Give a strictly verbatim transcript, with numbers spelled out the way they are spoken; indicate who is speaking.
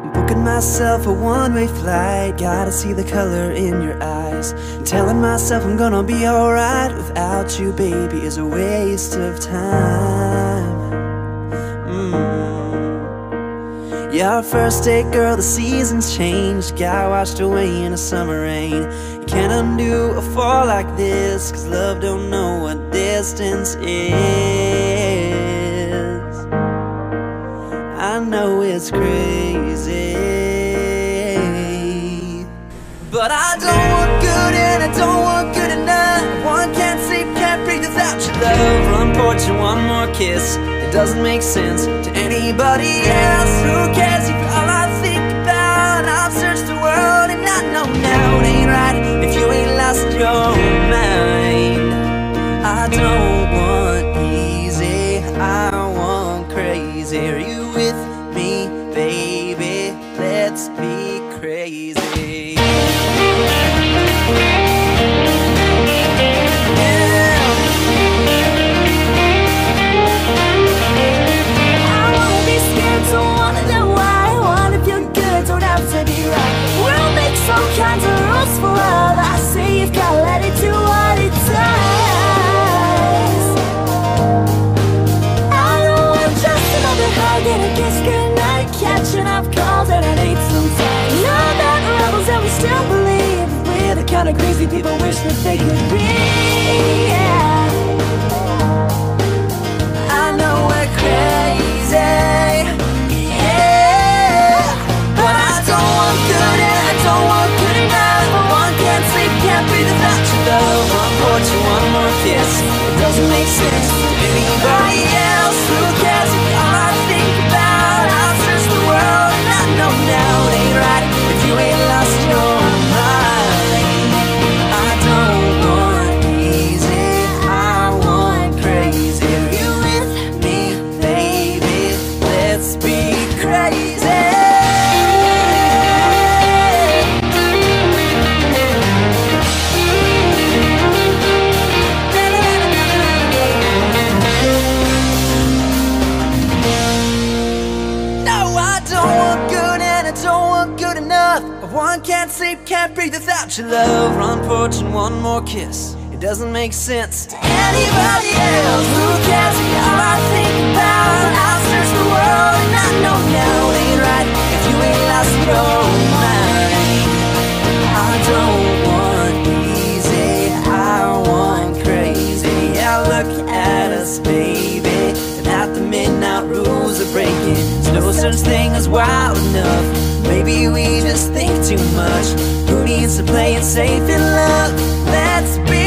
Speaker 1: Booking myself a one-way flight, gotta see the color in your eyes. Telling myself I'm gonna be alright without you, baby, is a waste of time. mm. Yeah, our first date, girl, the seasons changed. Got washed away in a summer rain. You can't undo a fall like this, cause love don't know what distance is. I know it's crazy, but I don't want good and I don't want good enough. One can't sleep, can't breathe without your love. Run porch and one more kiss, it doesn't make sense to anybody else. Who cares if you're all I think about? I've searched the world and I know now it ain't right if you ain't lost your mind. I don't want easy, I want crazy. Are you with me, baby? Let's be crazy. Yeah. I wanna be scared, don't wanna know why. I wanna feel good, don't have to be right. We'll make some kinds of rules for love. I say you've gotta let it do what it does. I don't want just another hug and a kiss goodnight, catching up calls and an eight sometimes. Know that rebels and we still believe we're the kind of crazy people wish that they could be. Yeah, I know we're crazy. Yeah, but I don't want good and I don't want good enough. One can't sleep, can't breathe without your love. One porch and one more kiss, it doesn't make sense to anybody else. Who cares if you're all I think about? I've searched the world and I know now it ain't right if you ain't lost your mind. I don't want easy, I want crazy. Are you with me, baby? Let's be crazy. One can't sleep, can't breathe without your love. Run porch and one more kiss, it doesn't make sense to anybody else. Who cares if you're all I think about? I've searched the world and I know now it ain't right if you ain't lost your mind. I don't want easy, I want crazy. Yeah, look at us, baby, without the midnight rules are breaking. There's no such thing as wild enough. Maybe we just think too much. Who needs to play it safe in love? Let's be